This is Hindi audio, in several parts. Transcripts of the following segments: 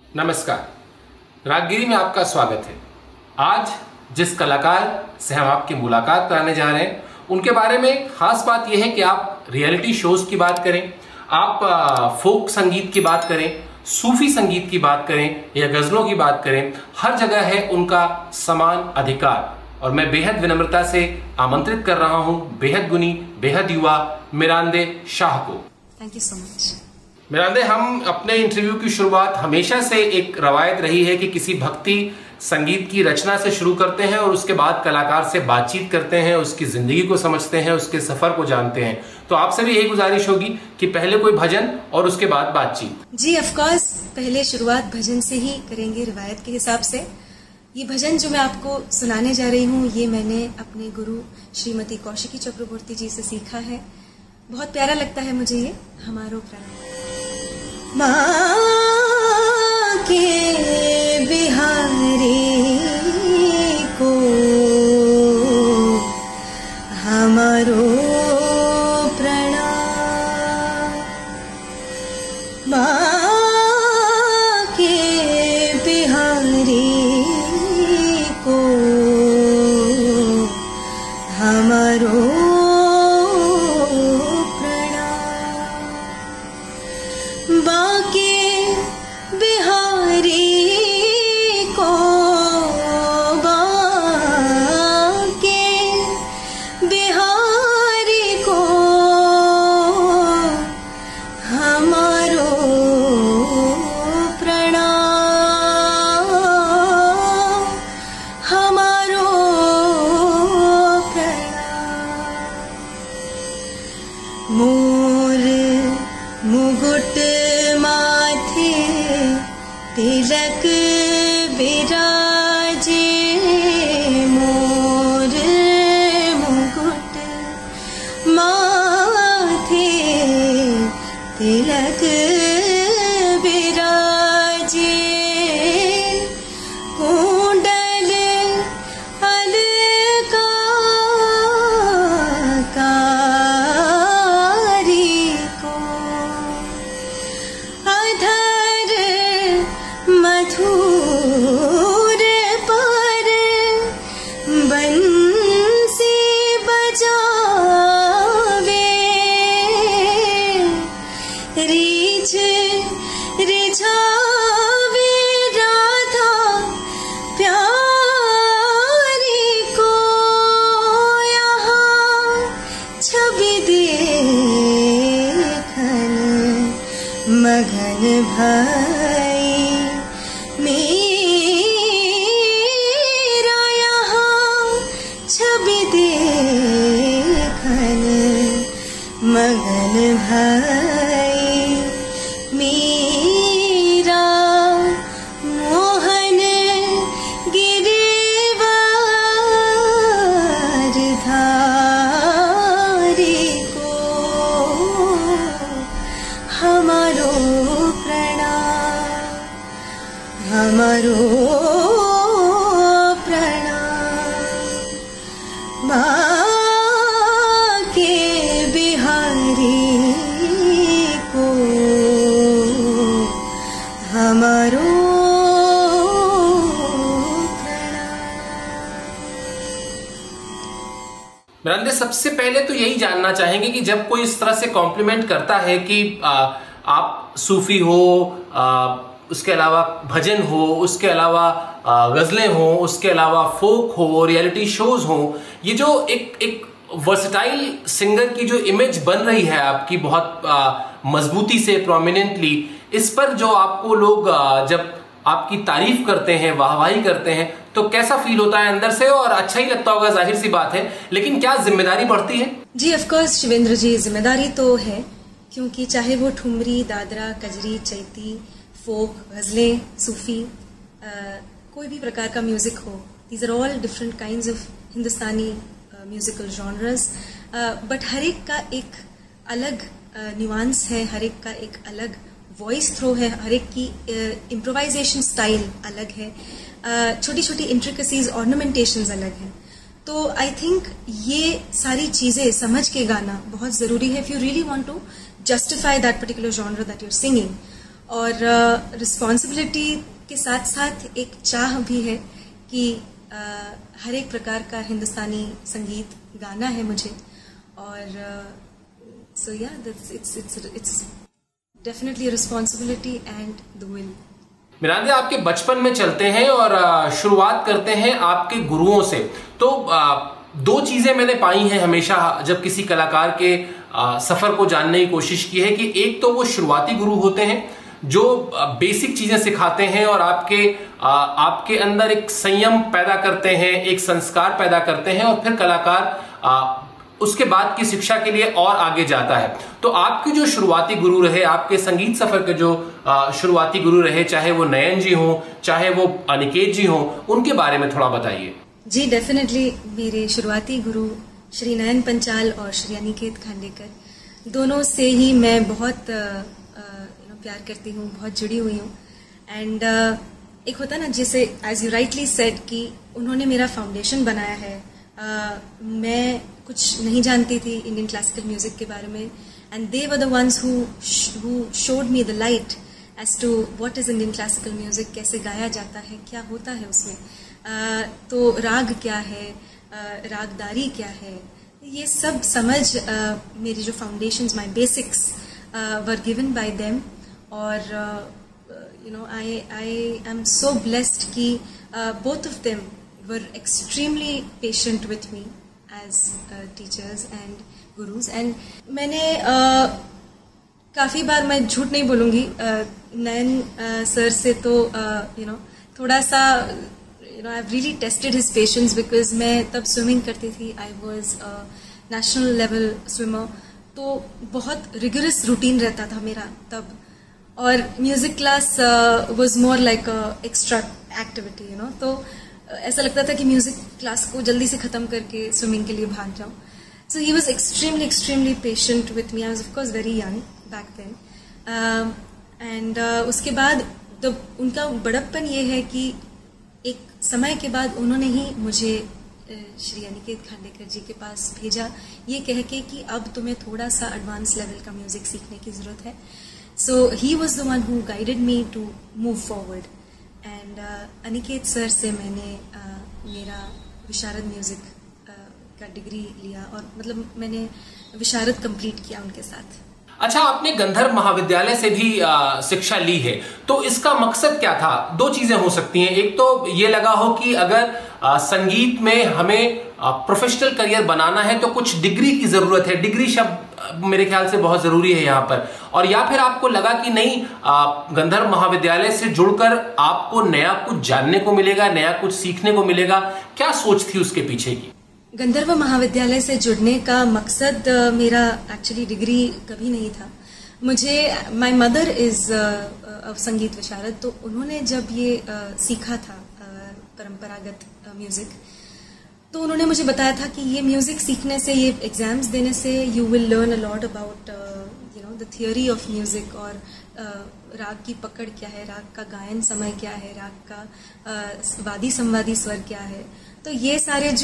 नमस्कार, रागगिरी में आपका स्वागत है। आज जिस कलाकार से हम आपकी मुलाकात कराने जा रहे हैं उनके बारे में खास बात यह है कि आप रियलिटी शोज की बात करें, आप फोक संगीत की बात करें, सूफी संगीत की बात करें या गजलों की बात करें, हर जगह है उनका समान अधिकार। और मैं बेहद विनम्रता से आमंत्रित कर रहा हूं बेहद गुनी, बेहद युवा मिरांदे शाह को। Thank you so much. Mirande, हम अपने इंटरव्यू की शुरुआत हमेशा से एक रवायत रही है कि किसी भक्ति संगीत की रचना से शुरू करते हैं और उसके बाद कलाकार से बातचीत करते हैं, उसकी जिंदगी को समझते हैं, उसके सफर को जानते हैं। तो आपसे भी यही गुजारिश होगी कि पहले कोई भजन और उसके बाद बातचीत। जी ऑफ कोर्स, पहले शुरुआत भजन से ही करेंगे रिवायत के हिसाब से। ये भजन जो मैं आपको सुनाने जा रही हूँ ये मैंने अपने गुरु श्रीमती कौशिकी चक्रवर्ती जी से सीखा है। बहुत प्यारा लगता है मुझे ये। हमारो प्रणव। माँ के बिहारी को हमारो प्रणाम। माँ के बिहारी को हमारो बाके बिहारी को, बाके बिहारी को हमारो प्रणाम, हमारो प्रणाम। मोर मुकुट माथे तिलक बिराजे, मोर मुकुट माथे तिलक बिराजे, कुंडल अलंकारी को, अधर मधुर पर बंसी बजावे, रीछ रिझावे राधा प्यारी को, यहाँ छवि देखन मगन भाई मेरा, यहाँ छवि देखन मगन भाई मेरा, मोहन गिरिवर धारी को हमारो प्रणाम, हमारो प्रणाम। बाके बिहारी को हमारो मिरांदे, सबसे पहले तो यही जानना चाहेंगे कि जब कोई इस तरह से कॉम्प्लीमेंट करता है कि आप सूफी हो, उसके अलावा भजन हो, उसके अलावा गजलें हो, उसके अलावा फोक हो, रियलिटी शोज हो, ये जो एक वर्सेटाइल सिंगर की जो इमेज बन रही है आपकी बहुत मजबूती से, प्रोमिनेंटली, इस पर जो आपको लोग जब आपकी तारीफ करते हैं, वाहवाही करते हैं, तो कैसा फील होता है अंदर से? और अच्छा ही लगता होगा, जाहिर सी बात है, लेकिन क्या जिम्मेदारी बढ़ती है? जी ऑफ कोर्स शिवेंद्र जी, जिम्मेदारी तो है, क्योंकि चाहे वो ठुमरी, दादरा, कजरी, चैती, फोक, गजलें, सूफी, कोई भी प्रकार का म्यूजिक हो, these are all different kinds of Hindustani musical genres, but हर एक का एक अलग न्यूआंस है, हर एक का एक अलग वॉइस थ्रो है, हर एक की इम्प्रोवाइजेशन स्टाइल अलग है, छोटी छोटी इंट्रिकसीज, ऑर्नामेंटेशंस अलग हैं। तो आई थिंक ये सारी चीजें समझ के गाना बहुत जरूरी है if you really want to justify that particular genre that you are singing. और रिस्पॉन्सिबिलिटी के साथ साथ एक चाह भी है कि हर एक प्रकार का हिंदुस्तानी संगीत गाना है मुझे। और सो या it's definitely responsibility and the will. Mirande, आपके बचपन में चलते हैं और शुरुआत करते हैं आपके गुरुओं से। तो दो चीजें मैंने पाई हैं हमेशा जब किसी कलाकार के सफर को जानने की कोशिश की है कि एक तो वो शुरुआती गुरु होते हैं जो बेसिक चीजें सिखाते हैं और आपके अंदर एक संयम पैदा करते हैं, एक संस्कार पैदा करते हैं, और फिर कलाकार उसके बाद की शिक्षा के लिए और आगे जाता है। तो आपके जो शुरुआती गुरु रहे, आपके संगीत सफर के जो शुरुआती गुरु रहे, चाहे वो नयन जी हों, चाहे वो अनिकेत जी हों, उनके बारे में थोड़ा बताइए। जी डेफिनेटली मेरे शुरुआती गुरु श्री नयन पंचाल और श्री अनिकेत खांडेकर, दोनों से ही मैं बहुत प्यार करती हूँ, बहुत जुड़ी हुई हूँ। एंड एक होता ना, जैसे एज यू राइटली सेड कि उन्होंने मेरा फाउंडेशन बनाया है। मैं कुछ नहीं जानती थी इंडियन क्लासिकल म्यूजिक के बारे में, and they were the ones who showed me the light as to what is Indian classical music, कैसे गाया जाता है, क्या होता है उसमें, तो राग क्या है, रागदारी क्या है, ये सब समझ मेरी जो foundations, my basics were given by them. और you know I am so blessed कि both of them were extremely patient with me as teachers and gurus. And मैंने काफ़ी बार, मैं झूठ नहीं बोलूँगी, नयन सर से तो यू नो थोड़ा सा I've really tested his patience because मैं तब स्विमिंग करती थी। I was a national level swimmer, तो बहुत rigorous रूटीन रहता था मेरा तब। और music class was more like a extra activity, you know, तो ऐसा लगता था कि म्यूजिक क्लास को जल्दी से ख़त्म करके स्विमिंग के लिए भाग जाऊँ। So he was extremely patient with me. I was of course very young back then. And उसके बाद तो उनका बड़प्पन ये है कि एक समय के बाद उन्होंने ही मुझे श्री अनिकेत खांडेकर जी के पास भेजा, ये कह के कि अब तुम्हें थोड़ा सा एडवांस लेवल का म्यूजिक सीखने की ज़रूरत है। So he was the one who guided me to move forward. And Aniket sir से मैंने मेरा विशारद म्यूजिक का डिग्री लिया, और मतलब मैंने विशारद कंप्लीट किया उनके साथ। अच्छा, आपने गंधर्व महाविद्यालय से भी शिक्षा ली है, तो इसका मकसद क्या था? दो चीजें हो सकती हैं। एक तो ये लगा हो कि अगर संगीत में हमें प्रोफेशनल करियर बनाना है तो कुछ डिग्री की जरूरत है, डिग्री शब्द मेरे ख्याल से बहुत जरूरी है यहाँ पर, और या फिर आपको लगा कि नहीं, गंधर्व महाविद्यालय से जुड़कर आपको नया कुछ जानने को मिलेगा, नया कुछ सीखने को मिलेगा। क्या सोच थी उसके पीछे की? गंधर्व महाविद्यालय से जुड़ने का मकसद मेरा एक्चुअली डिग्री कभी नहीं था। मुझे, माय मदर इज संगीत विशारद, तो उन्होंने जब ये सीखा था परंपरागत म्यूजिक, तो उन्होंने मुझे बताया था कि ये म्यूजिक सीखने से, ये एग्जाम्स देने से you will learn a lot about you know the theory of music, और राग की पकड़ क्या है, राग का गायन समय क्या है, राग का वादी संवादी स्वर क्या है। तो ये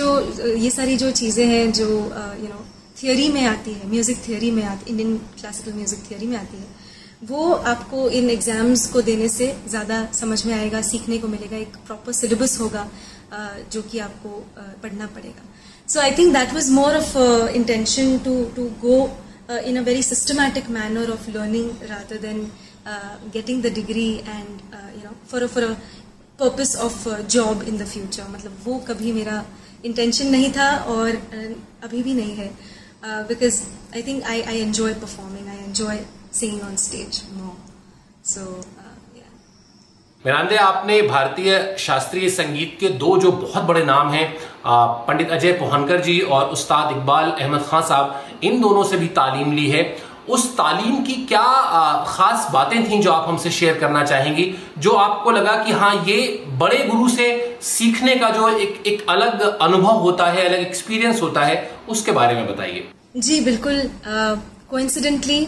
सारी जो चीज़ें हैं जो यू नो थियोरी में आती है, म्यूजिक थियोरी में आती, इंडियन क्लासिकल म्यूजिक थियोरी में आती है, वो आपको इन एग्जाम्स को देने से ज़्यादा समझ में आएगा, सीखने को मिलेगा, एक प्रॉपर सिलेबस होगा जो कि आपको पढ़ना पड़ेगा। So I think that was more of intention to go in a very systematic manner of learning rather than getting the degree and you know for a purpose of job in the future। मतलब वो कभी मेरा intention नहीं था और अभी भी नहीं है, because I think I enjoy performing, I enjoy singing on stage more, so yeah। मिरांडे, आपने भारतीय शास्त्रीय संगीत के दो जो बहुत बड़े नाम हैं, पंडित अजय पोहनकर जी और उस्ताद इकबाल अहमद खान साहब, इन दोनों से भी तालीम ली है। उस तालीम की क्या खास बातें थीं जो आप हमसे शेयर करना चाहेंगी, जो आपको लगा कि हाँ, ये बड़े गुरु से सीखने का जो एक अलग अनुभव होता है, अलग एक्सपीरियंस होता है, उसके बारे में बताइए। जी बिल्कुल, कोइंसिडेंटली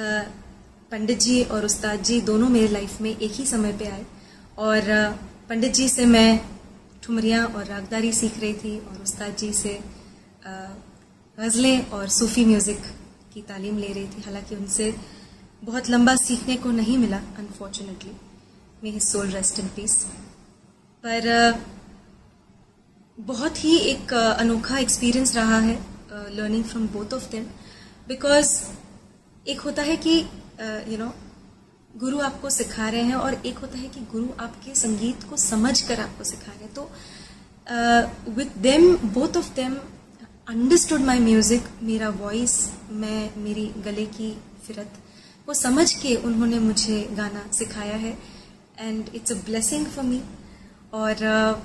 पंडित जी और उस्ताद जी दोनों मेरे लाइफ में एक ही समय पे आए, और पंडित जी से मैं ठुमरियाँ और रागदारी सीख रही थी, और उस्ताद जी से गज़लें और सूफी म्यूज़िक की तालीम ले रही थी। हालांकि उनसे बहुत लंबा सीखने को नहीं मिला unfortunately, may his soul rest in peace. पर बहुत ही एक अनोखा एक्सपीरियंस रहा है learning from both of them, because एक होता है कि गुरु आपको सिखा रहे हैं और एक होता है कि गुरु आपके संगीत को समझ कर आपको सिखा रहे हैं। तो with them, both of them understood my music, मेरा वॉइस, मेरी गले की फिरत, वो समझ के उन्होंने मुझे गाना सिखाया है and it's a blessing for me. और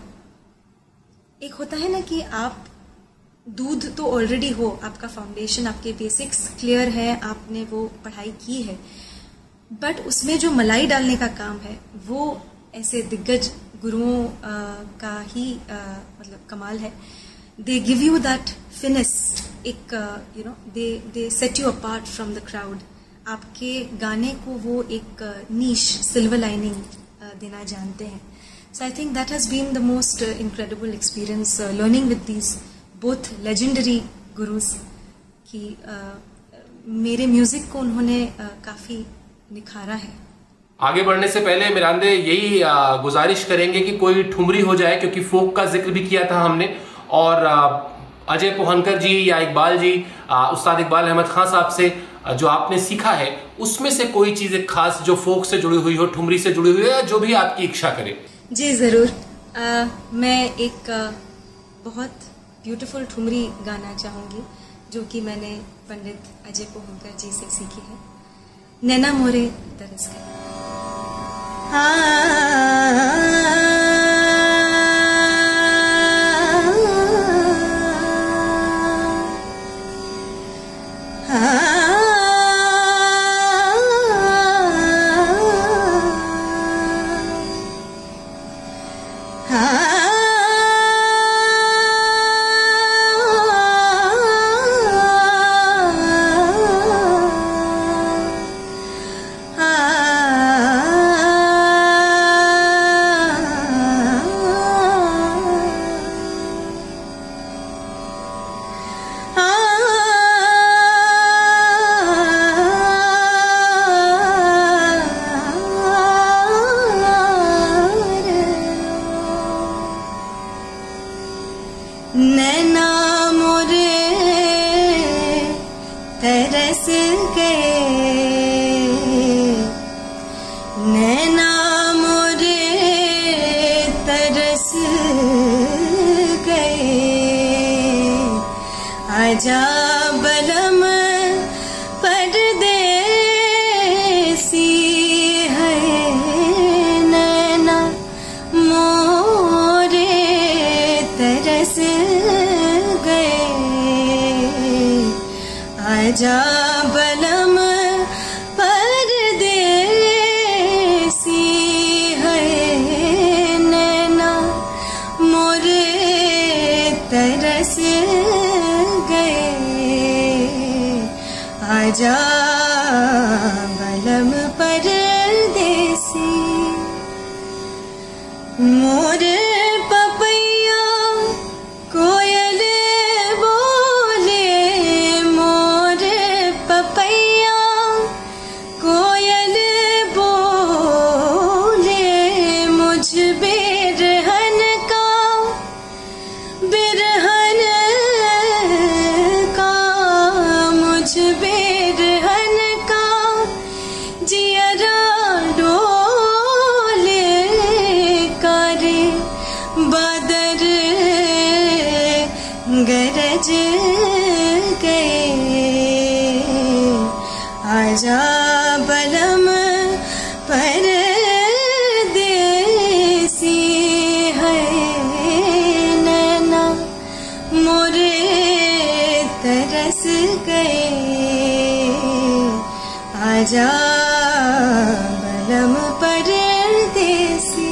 एक होता है ना कि आप दूध तो ऑलरेडी हो, आपका फाउंडेशन, आपके बेसिक्स क्लियर है, आपने वो पढ़ाई की है, बट उसमें जो मलाई डालने का काम है वो ऐसे दिग्गज गुरुओं का ही मतलब कमाल है। They give you that finest, एक they set you apart from the crowd. आपके गाने को वो एक नीश, सिल्वर लाइनिंग देना जानते हैं। So I think that has been the most incredible experience learning with these both legendary gurus की मेरे म्यूजिक को उन्होंने काफी निखारा है। आगे बढ़ने से पहले मिरांदे यही गुजारिश करेंगे कि कोई ठुमरी हो जाए, क्योंकि फोक का जिक्र भी किया था हमने, और अजय पोहनकर जी या इकबाल जी, उस्ताद इकबाल अहमद खान साहब से जो आपने सीखा है उसमें से कोई चीज खास जो फोक से जुड़ी हुई हो, ठुमरी से जुड़ी हुई हो, या जो भी आपकी इच्छा करे। जी जरूर। मैं एक बहुत ब्यूटीफुल ठुमरी गाना चाहूंगी जो कि मैंने पंडित अजय पोहनकर जी से सीखी है। नैना मोरे तरस गए। नैना मोरे तरस गए, नैना मोरे तरस गए, आजा बलम परदेसी है, नैना मोरे तरस गए, आजा बलम परदेसी है, नैना मोरे तरस गए, आजा बलम परदेसी। मोरे पपैया कोयल बोले, मोरे पपैया कोयल बोले, मुझ बिरहन का, बिरहन का, मुझ बिरहन का जियरा डोले, करे बादर गरज गए, आजा बलम परदेसी है, नैना मोरे तरस गए, आजा बलम परदेसी।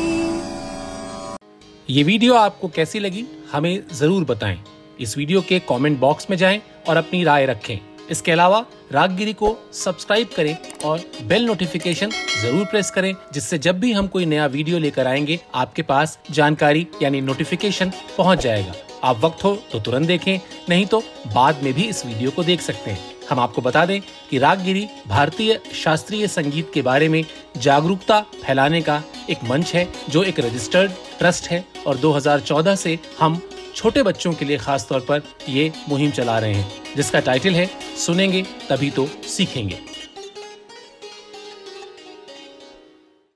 ये वीडियो आपको कैसी लगी हमें जरूर बताएं। इस वीडियो के कमेंट बॉक्स में जाएं और अपनी राय रखें। इसके अलावा रागगिरी को सब्सक्राइब करें और बेल नोटिफिकेशन जरूर प्रेस करें, जिससे जब भी हम कोई नया वीडियो लेकर आएंगे आपके पास जानकारी यानी नोटिफिकेशन पहुंच जाएगा। आप वक्त हो तो तुरंत देखें, नहीं तो बाद में भी इस वीडियो को देख सकते हैं। हम आपको बता दें कि रागगिरी भारतीय शास्त्रीय संगीत के बारे में जागरूकता फैलाने का एक मंच है, जो एक रजिस्टर्ड ट्रस्ट है और 2014 से हम छोटे बच्चों के लिए खास तौर पर ये मुहिम चला रहे हैं, जिसका टाइटल है सुनेंगे तभी तो सीखेंगे।